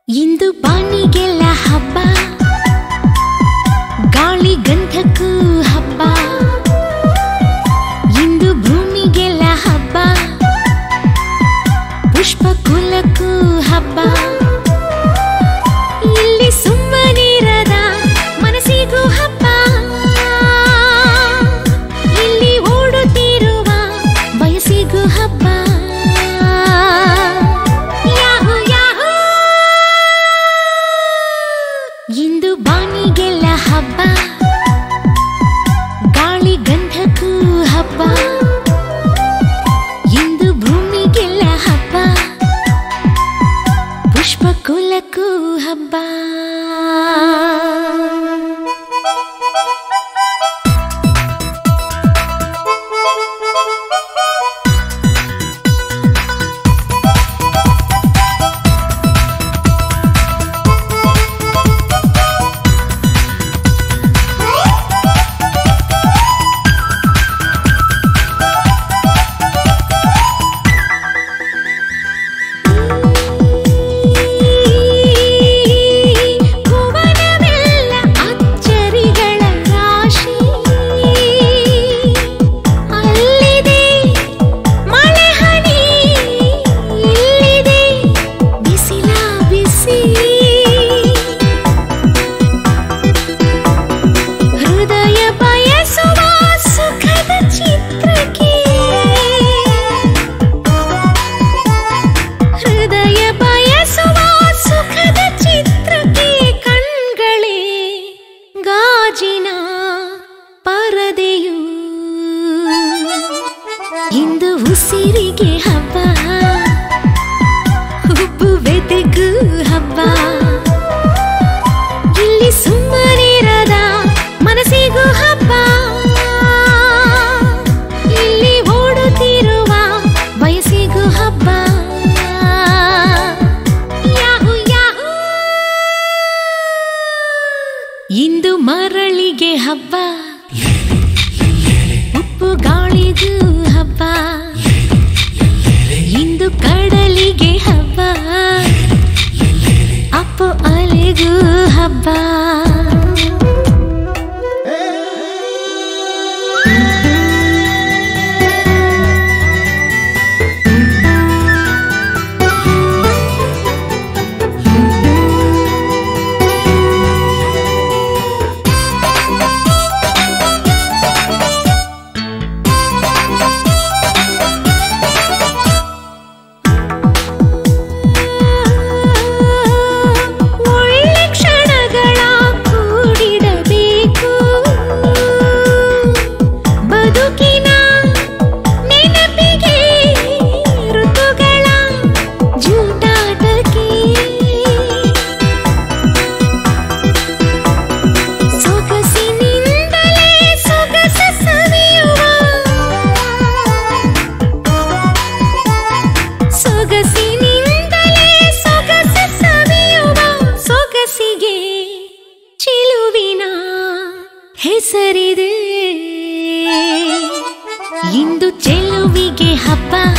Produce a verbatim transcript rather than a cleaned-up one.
ಇಂದು ಬಾನಿಗೆಲ್ಲ ಹಬ್ಬ, ಗಾಳಿ ಗಂಧಕ್ಕೂ ಹಬ್ಬ. ಇಂದು ಭೂಮಿಗೆಲ್ಲ ಹಬ್ಬ, ಪುಷ್ಪ ಕುಲಕ್ಕೂ ಹಬ್ಬ. ಇಲ್ಲಿ ಸುಮ್ಮನಿರದ ಮನಸ್ಸಿಗೂ ಹಬ್ಬ, ಇಲ್ಲಿ ಓಡುತ್ತಿರುವ ಬಯಸಿಗೂ ಹಬ್ಬ. ಇಂದು ಬಾನಿಗೆಲ್ಲ ಹಬ್ಬ, ಗಾಳಿ ಗಂಧಕ್ಕೂ ಹಬ್ಬ. ಇಂದು ಭೂಮಿಗೆಲ್ಲ ಹಬ್ಬ, ಪುಷ್ಪ ಕುಲಕ್ಕೂ ಹಬ್ಬ. ಇಂದು ಉಸಿರಿಗೆ ಹಬ್ಬ, ಹುಬ್ಬುವೆದೆಗೂ ಹಬ್ಬ. ಇಲ್ಲಿ ಸುಮ್ಮನಿರದ ಮನಸ್ಸಿಗೂ ಹಬ್ಬ, ಇಲ್ಲಿ ಓಡುತ್ತಿರುವ ಬಯಸಿಗೂ ಹಬ್ಬ. ಯಾಹು ಯಾಹು. ಇಂದು ಮರಳಿಗೆ ಹಬ್ಬ, ಉಪ್ಪು ಗಾಳಿಗೂ ಹಬ್ಬ. ಇಂದು ಕಡಲಿಗೆ ಹಬ್ಬ, ಅಪ್ಪು ಅಲೆಗೂ ಹಬ್ಬ. ಹೆಸರಿದೆ ಇಂದು ಚೆಲುವಿಗೆ ಹಬ್ಬ.